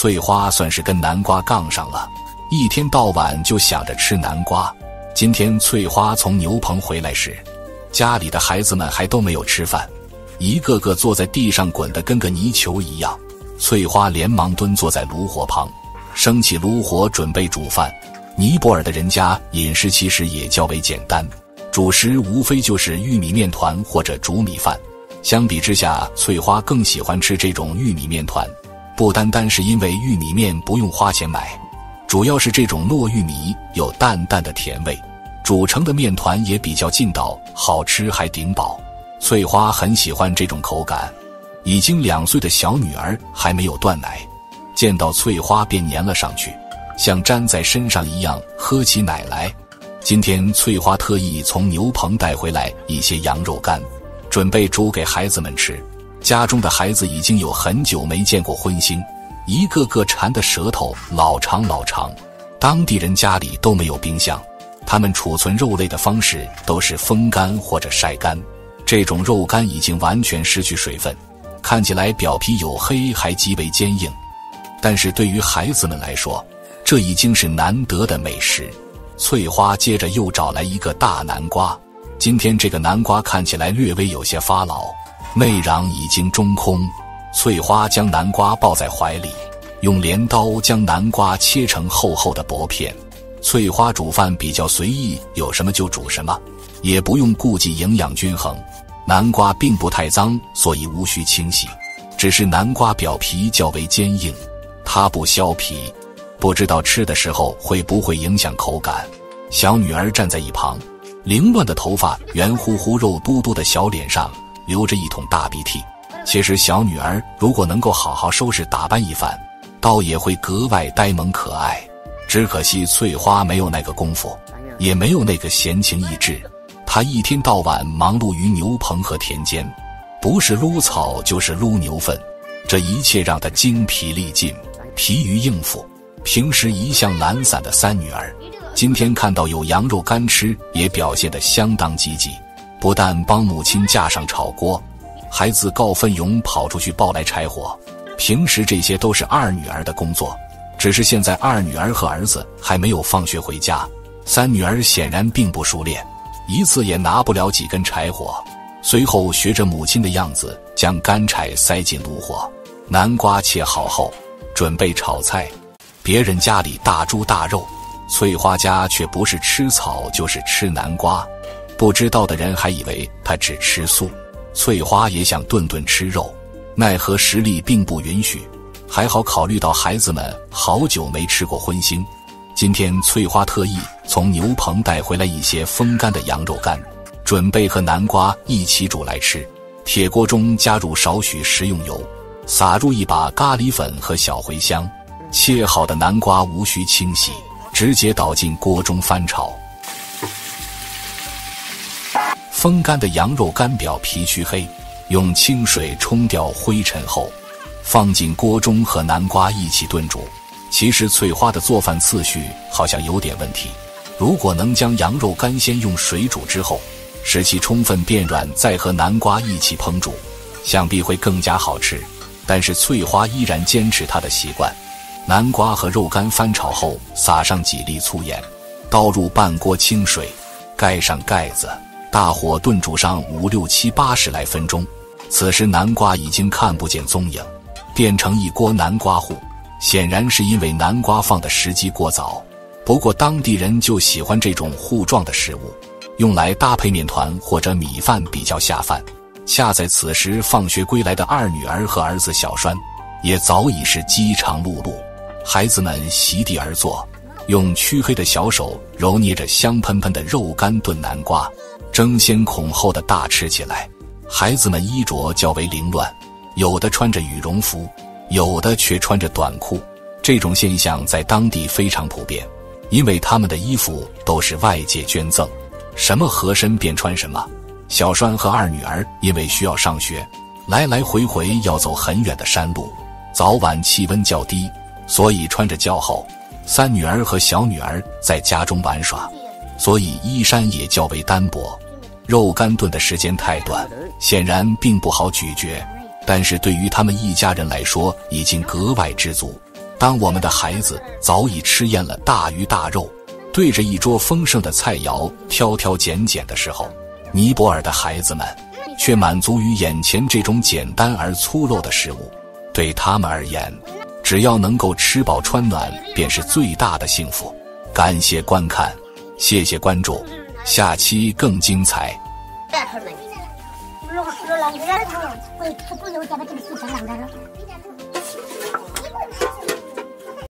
翠花算是跟南瓜杠上了，一天到晚就想着吃南瓜。今天翠花从牛棚回来时，家里的孩子们还都没有吃饭，一个个坐在地上滚得跟个泥球一样。翠花连忙蹲坐在炉火旁，升起炉火准备煮饭。尼泊尔的人家饮食其实也较为简单，主食无非就是玉米面团或者煮米饭。相比之下，翠花更喜欢吃这种玉米面团，不单单是因为玉米面不用花钱买，主要是这种糯玉米有淡淡的甜味，煮成的面团也比较劲道，好吃还顶饱。翠花很喜欢这种口感。已经2岁的小女儿还没有断奶，见到翠花便粘了上去，像粘在身上一样喝起奶来。今天翠花特意从牛棚带回来一些羊肉干，准备煮给孩子们吃。家中的孩子已经有很久没见过荤腥，一个个馋的舌头老长老长。当地人家里都没有冰箱，他们储存肉类的方式都是风干或者晒干。这种肉干已经完全失去水分，看起来表皮黝黑还极为坚硬，但是对于孩子们来说，这已经是难得的美食。翠花接着又找来一个大南瓜，今天这个南瓜看起来略微有些发老，内瓤已经中空。翠花将南瓜抱在怀里，用镰刀将南瓜切成厚厚的薄片。翠花煮饭比较随意，有什么就煮什么，也不用顾忌营养均衡。南瓜并不太脏，所以无需清洗，只是南瓜表皮较为坚硬，它不削皮，不知道吃的时候会不会影响口感。小女儿站在一旁，凌乱的头发，圆乎乎肉嘟嘟的小脸上流着一桶大鼻涕。其实小女儿如果能够好好收拾打扮一番，倒也会格外呆萌可爱。只可惜翠花没有那个功夫，也没有那个闲情逸致。她一天到晚忙碌于牛棚和田间，不是撸草就是撸牛粪，这一切让她精疲力尽，疲于应付。平时一向懒散的三女儿，今天看到有羊肉干吃，也表现得相当积极，不但帮母亲架上炒锅，还自告奋勇跑出去抱来柴火。平时这些都是二女儿的工作，只是现在二女儿和儿子还没有放学回家，三女儿显然并不熟练，一次也拿不了几根柴火。随后学着母亲的样子，将干柴塞进炉火，南瓜切好后，准备炒菜。别人家里大猪大肉，翠花家却不是吃草就是吃南瓜。不知道的人还以为她只吃素。翠花也想顿顿吃肉，奈何实力并不允许。还好考虑到孩子们好久没吃过荤腥，今天翠花特意从牛棚带回来一些风干的羊肉干，准备和南瓜一起煮来吃。铁锅中加入少许食用油，撒入一把咖喱粉和小茴香，切好的南瓜无需清洗，直接倒进锅中翻炒。风干的羊肉干表皮黢黑，用清水冲掉灰尘后，放进锅中和南瓜一起炖煮。其实翠花的做饭次序好像有点问题，如果能将羊肉干先用水煮之后，使其充分变软，再和南瓜一起烹煮，想必会更加好吃。但是翠花依然坚持她的习惯。南瓜和肉干翻炒后，撒上几粒粗盐，倒入半锅清水，盖上盖子，大火炖煮上5、6、7、80来分钟。此时南瓜已经看不见踪影，变成一锅南瓜糊，显然是因为南瓜放的时机过早。不过当地人就喜欢这种糊状的食物，用来搭配面团或者米饭比较下饭。恰在此时放学归来的二女儿和儿子小栓也早已是饥肠辘辘。孩子们席地而坐，用黢黑的小手揉捏着香喷喷的肉干炖南瓜，争先恐后的大吃起来。孩子们衣着较为凌乱，有的穿着羽绒服，有的却穿着短裤。这种现象在当地非常普遍，因为他们的衣服都是外界捐赠，什么合身便穿什么。小栓和二女儿因为需要上学，来来回回要走很远的山路，早晚气温较低，所以穿着较厚。三女儿和小女儿在家中玩耍，所以衣衫也较为单薄。肉干炖的时间太短，显然并不好咀嚼，但是对于他们一家人来说已经格外知足。 当我们的孩子早已吃厌了大鱼大肉，对着一桌丰盛的菜肴挑挑拣拣的时候，尼泊尔的孩子们却满足于眼前这种简单而粗陋的食物。对他们而言，只要能够吃饱穿暖便是最大的幸福。感谢观看，谢谢关注，下期更精彩。 老人家会出不留下的这个事情，